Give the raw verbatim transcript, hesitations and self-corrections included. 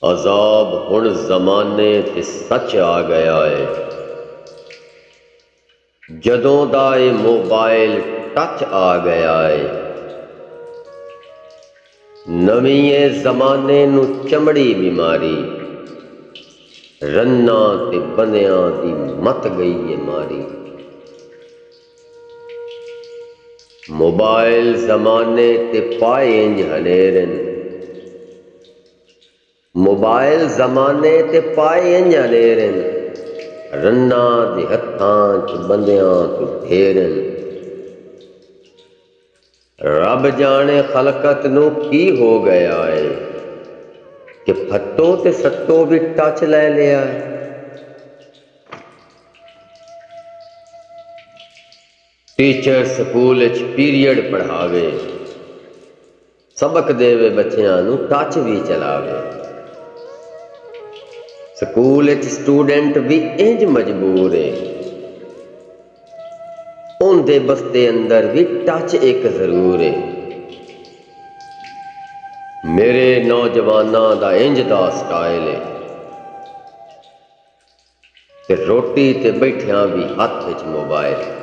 अजाब हुण जमाने ते सच आ गया है। जदों दा ए मोबाइल टच आ गया है। नवीए जमाने नू चमड़ी बीमारी, रन्ना ते बंदियां दी मत गई है मारी। मोबाइल जमाने ते पाए इंज हनेरन, मोबाइल जमाने ते पाए इंज हनेरन, रन्ना दे हत्थां च बंदियां तो ढेरन। रब जाने खलकत नू की हो गया है कि फट्टो ते सट्टो भी टच ले लिया है। टीचर स्कूल च पीरियड पढ़ावे, सबक देवे बच्चियां नू टच भी चलावे। स्कूल च स्टूडेंट भी इंज मजबूर है, उनके बस्ते अंदर भी टच एक जरूर है। मेरे नौजवाना दा इंज दा स्टाइल है ते रोटी ते बैठिया भी हाथ च मोबाइल।